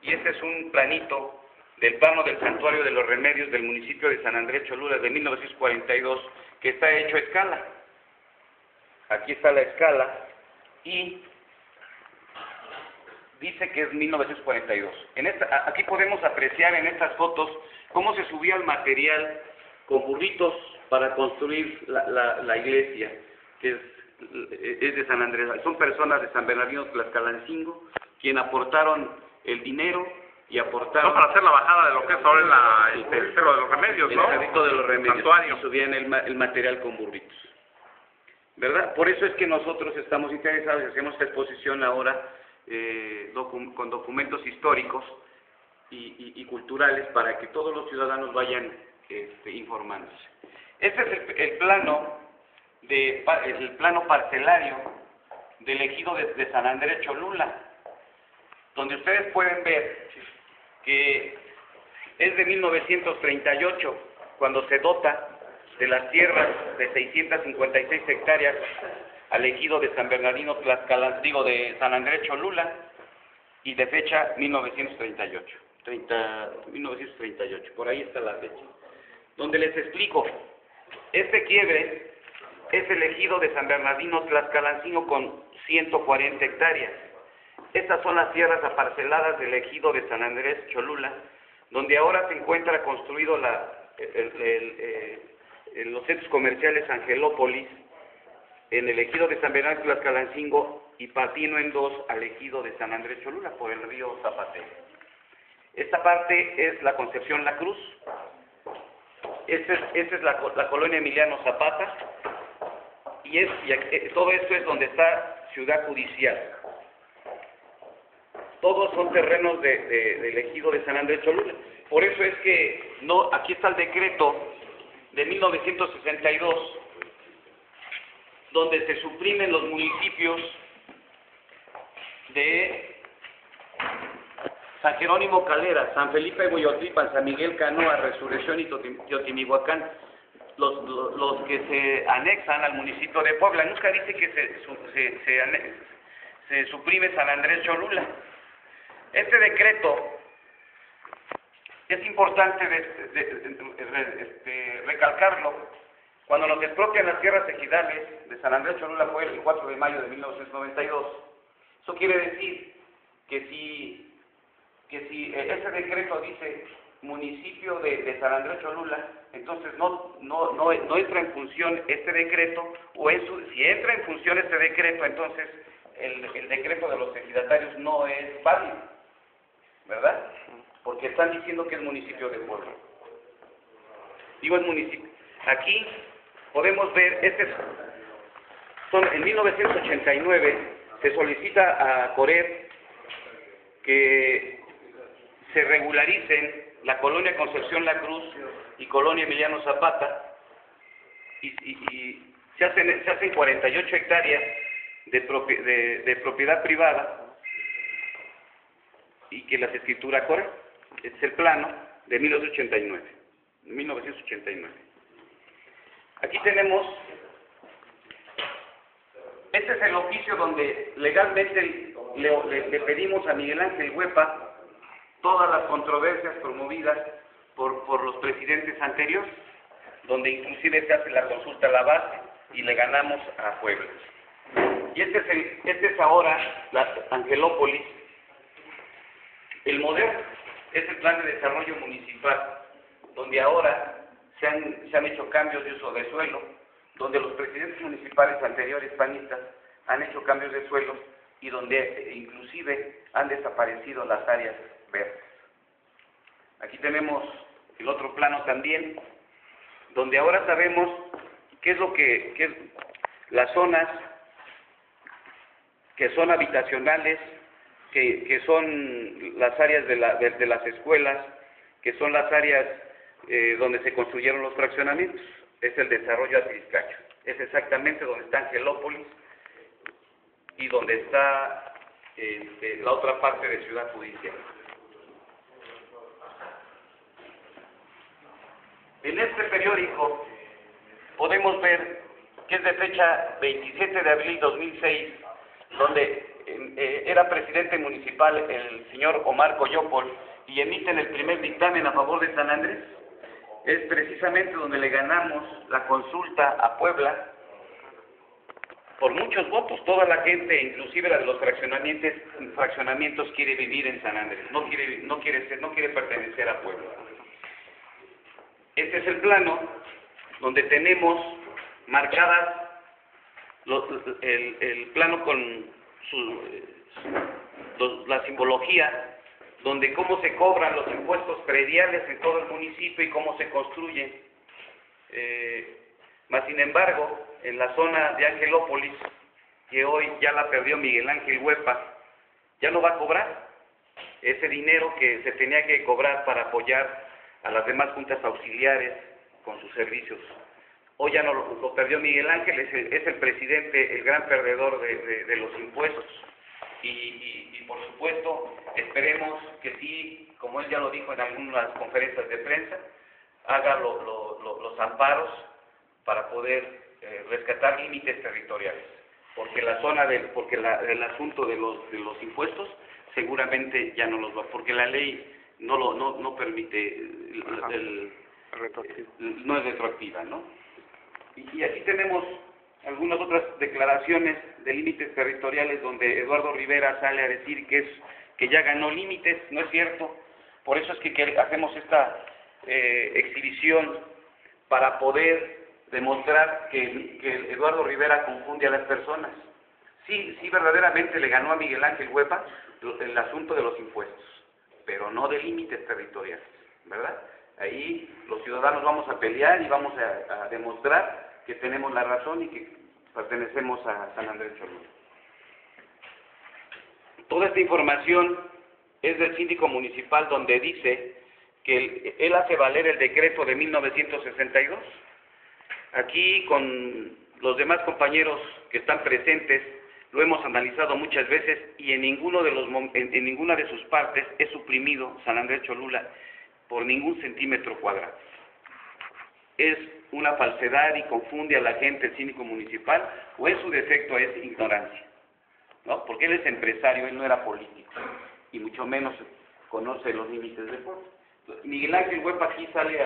y este es un planito del plano del Santuario de los Remedios del municipio de San Andrés Cholula de 1942, que está hecho a escala. Aquí está la escala y dice que es 1942. Aquí podemos apreciar en estas fotos cómo se subía el material con burritos para construir la iglesia, que es de San Andrés. Son personas de San Bernardino Tlaxcalancingo quienes aportaron el dinero y aportaron... No, para hacer la bajada de lo que es ahora el Cerro de los Remedios, ¿no? El Cerrito de los Remedios. Santuario. Y subían el material con burritos, ¿verdad? Por eso es que nosotros estamos interesados y hacemos esta exposición ahora con documentos históricos y culturales para que todos los ciudadanos vayan informándose. Este es el plano parcelario del ejido de San Andrés Cholula, donde ustedes pueden ver que es de 1938 cuando se dota de las tierras de 656 hectáreas al ejido de San Bernardino Tlaxcalancingo, de San Andrés Cholula, y de fecha 1938, por ahí está la fecha. Donde les explico, este quiebre es el ejido de San Bernardino Tlaxcalancingo con 140 hectáreas. Estas son las tierras aparceladas del ejido de San Andrés Cholula, donde ahora se encuentra construido los centros comerciales Angelópolis, en el ejido de San Bernardino Tlaxcalancingo y Patino en dos al ejido de San Andrés Cholula por el río Zapatero. Esta parte es la Concepción La Cruz. Esta es la colonia Emiliano Zapata, y todo esto es donde está Ciudad Judicial. Todos son terrenos del ejido de San Andrés Cholula. Por eso es que aquí está el decreto de 1962, donde se suprimen los municipios de San Jerónimo Calera, San Felipe Hueyotlipan, San Miguel Canoa, Resurrección y Teotimihuacán, los que se anexan al municipio de Puebla. Nunca dice que se suprime San Andrés Cholula. Este decreto es importante recalcarlo. Cuando nos expropian las tierras ejidales de San Andrés Cholula fue el 4 de mayo de 1992. Eso quiere decir que si ese decreto dice municipio de San Andrés Cholula, entonces no entra en función este decreto, si entra en función este decreto, entonces el decreto de los ejidatarios no es válido, ¿verdad? Porque están diciendo que es municipio de pueblo. Digo, es municipio. Aquí podemos ver, en 1989 se solicita a Coret que se regularicen la colonia Concepción La Cruz y colonia Emiliano Zapata, y se hacen 48 hectáreas de propiedad privada y que las escritura Coret. Este es el plano de 1989. Aquí tenemos, este es el oficio donde legalmente le pedimos a Miguel Ángel Huepa todas las controversias promovidas por los presidentes anteriores, donde inclusive se hace la consulta a la base y le ganamos a Puebla. Y este es ahora la Angelópolis. El moderno es el plan de desarrollo municipal, donde ahora se han hecho cambios de uso de suelo, donde los presidentes municipales anteriores panistas han hecho cambios de suelo y donde inclusive han desaparecido las áreas verdes. Aquí tenemos el otro plano también, donde ahora sabemos qué es las zonas que son habitacionales, que son las áreas de las escuelas, que son las áreas donde se construyeron los fraccionamientos. Es el desarrollo Atliscacho. Es exactamente donde está Angelópolis y donde está la otra parte de Ciudad Judicial. En este periódico podemos ver que es de fecha 27 de abril de 2006, donde era presidente municipal el señor Omar Coyopol y emiten el primer dictamen a favor de San Andrés. Es precisamente donde le ganamos la consulta a Puebla por muchos votos. Toda la gente, inclusive la de los fraccionamientos, quiere vivir en San Andrés, no quiere pertenecer a Puebla. Este es el plano donde tenemos marcadas el plano con la simbología, donde cómo se cobran los impuestos prediales en todo el municipio y cómo se construyen. Mas sin embargo, en la zona de Angelópolis, que hoy ya la perdió Miguel Ángel Huepa, ya no va a cobrar ese dinero que se tenía que cobrar para apoyar a las demás juntas auxiliares con sus servicios. Hoy ya no lo perdió Miguel Ángel, es el presidente, el gran perdedor de los impuestos. Y por supuesto, esperemos que sí, como él ya lo dijo en algunas conferencias de prensa, haga los amparos para poder rescatar límites territoriales, porque el asunto de los impuestos seguramente ya no los va, porque la ley no permite, no es retroactiva, ¿no? Y aquí tenemos algunas otras declaraciones de límites territoriales donde Eduardo Rivera sale a decir que ya ganó límites. No es cierto. Por eso es que hacemos esta exhibición, para poder demostrar que Eduardo Rivera confunde a las personas. Sí, verdaderamente le ganó a Miguel Ángel Huepa el asunto de los impuestos, pero no de límites territoriales, ¿verdad? Ahí los ciudadanos vamos a pelear y vamos a demostrar que tenemos la razón y que pertenecemos a San Andrés Cholula. Toda esta información es del síndico municipal, donde dice que él hace valer el decreto de 1962. Aquí con los demás compañeros que están presentes lo hemos analizado muchas veces y en ninguna de sus partes es suprimido San Andrés Cholula por ningún centímetro cuadrado. Es una falsedad y confunde a la gente el síndico municipal, o en su defecto es ignorancia, ¿no? Porque él es empresario, él no era político, y mucho menos conoce los límites del pueblo. Miguel Ángel Huepa aquí sale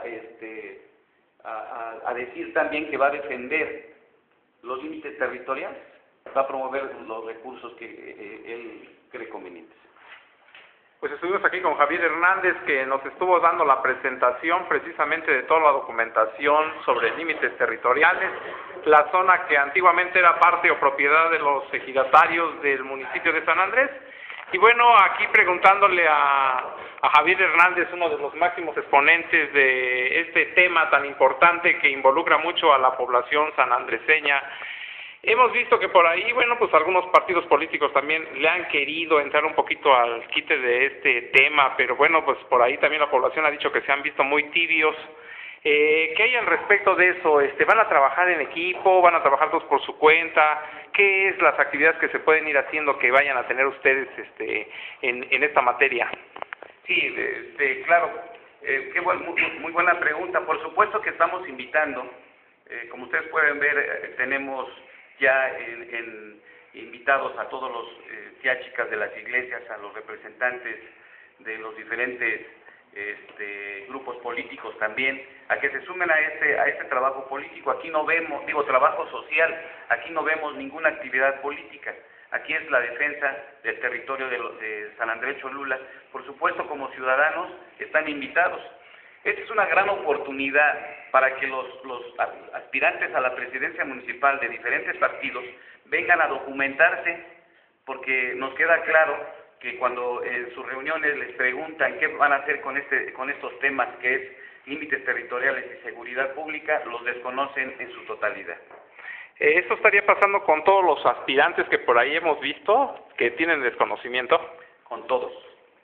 a decir también que va a defender los límites territoriales, va a promover los recursos que él cree convenientes. Pues estuvimos aquí con Javier Hernández, que nos estuvo dando la presentación precisamente de toda la documentación sobre límites territoriales, la zona que antiguamente era parte o propiedad de los ejidatarios del municipio de San Andrés. Y bueno, aquí preguntándole a Javier Hernández, uno de los máximos exponentes de este tema tan importante que involucra mucho a la población sanandreseña. Hemos visto que por ahí, bueno, pues algunos partidos políticos también le han querido entrar un poquito al quite de este tema, pero bueno, pues por ahí también la población ha dicho que se han visto muy tibios. ¿Qué hay al respecto de eso? ¿Van a trabajar en equipo? ¿Van a trabajar todos por su cuenta? ¿Qué es las actividades que se pueden ir haciendo que vayan a tener ustedes en esta materia? Sí, claro, muy buena pregunta. Por supuesto que estamos invitando, como ustedes pueden ver, tenemos ya invitados a todos los teachicas de las iglesias, a los representantes de los diferentes grupos políticos también, a que se sumen a este trabajo político. Aquí no vemos, trabajo social, aquí no vemos ninguna actividad política. Aquí es la defensa del territorio de San Andrés Cholula. Por supuesto, como ciudadanos están invitados. Esta es una gran oportunidad para que los aspirantes a la presidencia municipal de diferentes partidos vengan a documentarse, porque nos queda claro que cuando en sus reuniones les preguntan qué van a hacer con estos temas, que es límites territoriales y seguridad pública, los desconocen en su totalidad. ¿Eso estaría pasando con todos los aspirantes que por ahí hemos visto, que tienen desconocimiento? Con todos.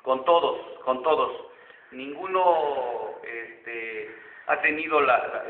Ninguno ha tenido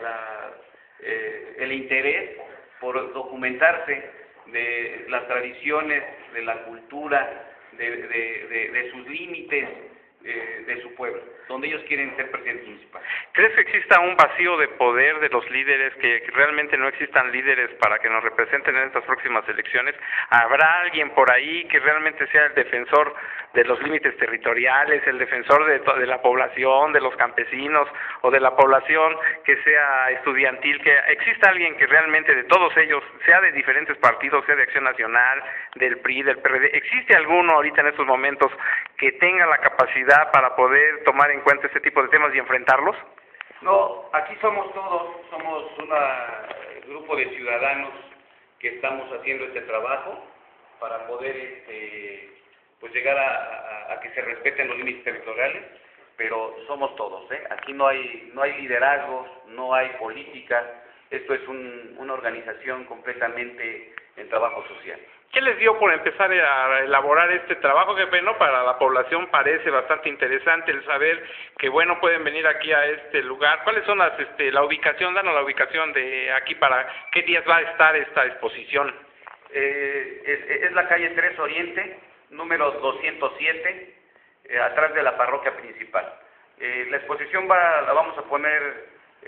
el interés por documentarse de las tradiciones, de la cultura, de sus límites, de su pueblo, donde ellos quieren ser presidentes municipales. ¿Crees que exista un vacío de poder de los líderes, que realmente no existan líderes para que nos representen en estas próximas elecciones? ¿Habrá alguien por ahí que realmente sea el defensor de los límites territoriales, el defensor de la población, de los campesinos o de la población que sea estudiantil? Que exista alguien que realmente de todos ellos, sea de diferentes partidos, sea de Acción Nacional, del PRI, del PRD, ¿existe alguno ahorita en estos momentos que tenga la capacidad para poder tomar en cuenta este tipo de temas y enfrentarlos? No, aquí somos todos, somos un grupo de ciudadanos que estamos haciendo este trabajo para poder pues llegar a que se respeten los límites territoriales, pero somos todos, aquí no hay liderazgos, no hay política, esto es una organización completamente en trabajo social. ¿Qué les dio por empezar a elaborar este trabajo, jefe? ¿No? Para la población parece bastante interesante el saber que, bueno, pueden venir aquí a este lugar. ¿Cuáles son la ubicación? Danos la ubicación de aquí, para qué días va a estar esta exposición. Es la calle 3 Oriente, número 207, atrás de la parroquia principal. La exposición la vamos a poner,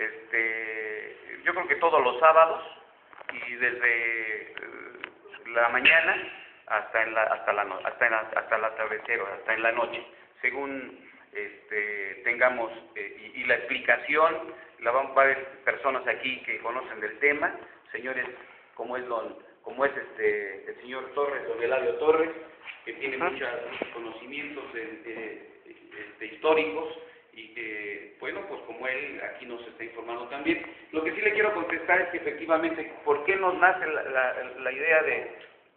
yo creo que todos los sábados, y desde la mañana hasta el atardecer, hasta en la noche, según tengamos, y la explicación la van a ver personas aquí que conocen del tema, señores como es el señor Torres, don Eladio Torres, que tiene muchos conocimientos históricos, y que, bueno, pues como él aquí nos está informando también. Lo que sí le quiero contestar es que efectivamente, ¿por qué nos nace la idea de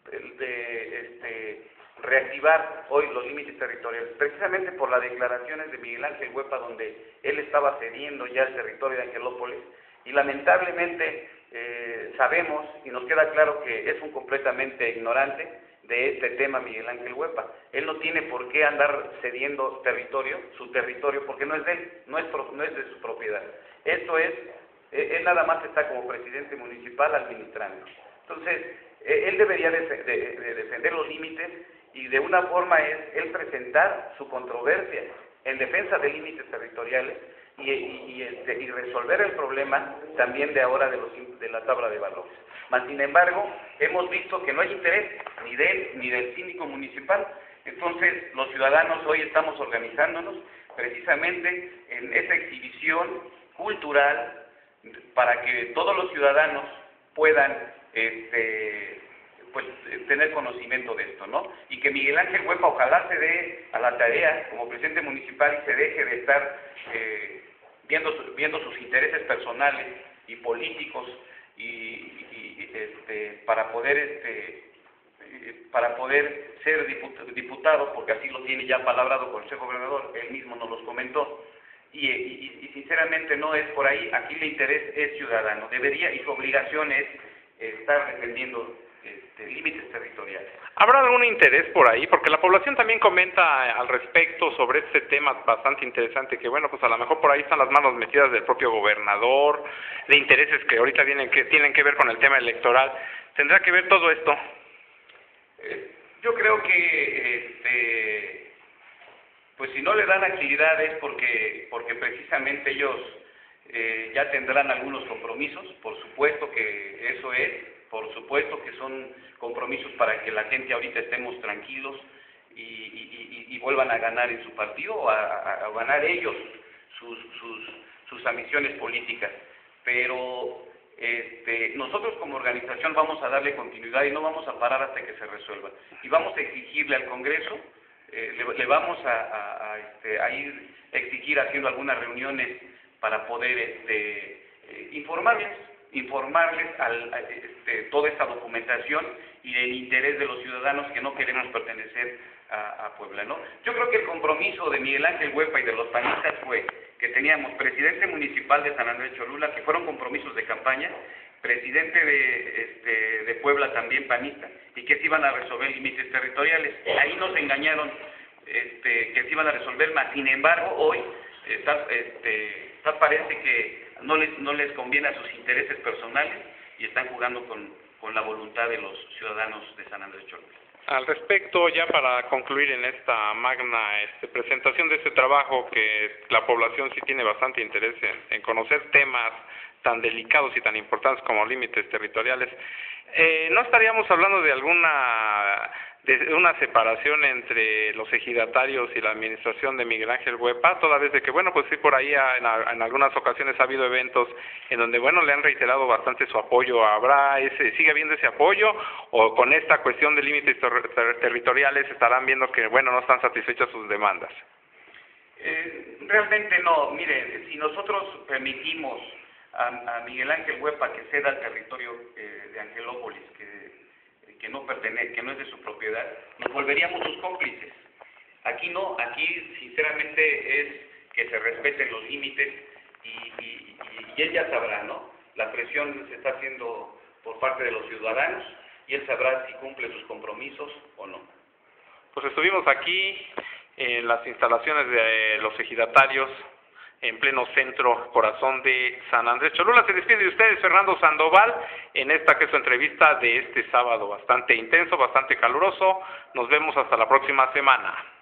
reactivar hoy los límites territoriales? Precisamente por las declaraciones de Miguel Ángel Huepa, donde él estaba cediendo ya el territorio de Angelópolis, y lamentablemente sabemos y nos queda claro que es un completamente ignorante de este tema Miguel Ángel Huepa. Él no tiene por qué andar cediendo su territorio, porque no es de él, no es de su propiedad. Esto es, él nada más está como presidente municipal administrando. Entonces, él debería de defender los límites, y de una forma es él presentar su controversia en defensa de límites territoriales y resolver el problema también de ahora de la tabla de valores. Mas, sin embargo, hemos visto que no hay interés ni de él ni del síndico municipal. Entonces, los ciudadanos hoy estamos organizándonos precisamente en esa exhibición cultural para que todos los ciudadanos puedan pues tener conocimiento de esto, ¿no? Y que Miguel Ángel Huepa ojalá se dé a la tarea como presidente municipal y se deje de estar viendo sus intereses personales y políticos para poder ser diputado, porque así lo tiene ya palabrado con el señor gobernador, él mismo nos los comentó, y sinceramente no es por ahí. Aquí el interés es ciudadano, debería, y su obligación es estar defendiendo límites territoriales. ¿Habrá algún interés por ahí? Porque la población también comenta al respecto sobre este tema bastante interesante, que bueno, pues a lo mejor por ahí están las manos metidas del propio gobernador, de intereses que ahorita tienen que ver con el tema electoral. ¿Tendrá que ver todo esto? Yo creo que pues si no le dan actividad es porque precisamente ellos ya tendrán algunos compromisos. Por supuesto que eso es, por supuesto que son compromisos para que la gente ahorita estemos tranquilos y vuelvan a ganar en su partido, o a ganar ellos sus ambiciones políticas. Pero nosotros como organización vamos a darle continuidad y no vamos a parar hasta que se resuelva. Y vamos a exigirle al Congreso, le vamos a ir a exigir haciendo algunas reuniones para poder informarles toda esta documentación y el interés de los ciudadanos que no queremos pertenecer a Puebla, ¿no? Yo creo que el compromiso de Miguel Ángel Huepa y de los panistas fue que teníamos presidente municipal de San Andrés Cholula, que fueron compromisos de campaña, presidente de Puebla también panista, y que se iban a resolver límites territoriales. Ahí nos engañaron, que se iban a resolver más. Sin embargo, hoy parece que no les conviene a sus intereses personales y están jugando con la voluntad de los ciudadanos de San Andrés Cholula. Al respecto, ya para concluir en esta magna presentación de este trabajo, que la población sí tiene bastante interés en conocer temas tan delicados y tan importantes como límites territoriales, ¿no estaríamos hablando de una separación entre los ejidatarios y la administración de Miguel Ángel Huepa, toda vez de que, bueno, pues sí, por ahí en algunas ocasiones ha habido eventos en donde, bueno, le han reiterado bastante su apoyo? ¿Sigue habiendo ese apoyo, o con esta cuestión de límites territoriales estarán viendo que, bueno, no están satisfechas sus demandas? Realmente no. Mire, si nosotros permitimos a Miguel Ángel Huepa que ceda el territorio de Angelópolis, que no es de su propiedad, nos volveríamos sus cómplices. Aquí no, aquí sinceramente es que se respeten los límites y él ya sabrá, ¿no? La presión se está haciendo por parte de los ciudadanos y él sabrá si cumple sus compromisos o no. Pues estuvimos aquí en las instalaciones de los ejidatarios, en pleno centro, corazón de San Andrés Cholula. Se despide de ustedes Fernando Sandoval en esta que es su entrevista de este sábado, bastante intenso, bastante caluroso. Nos vemos hasta la próxima semana.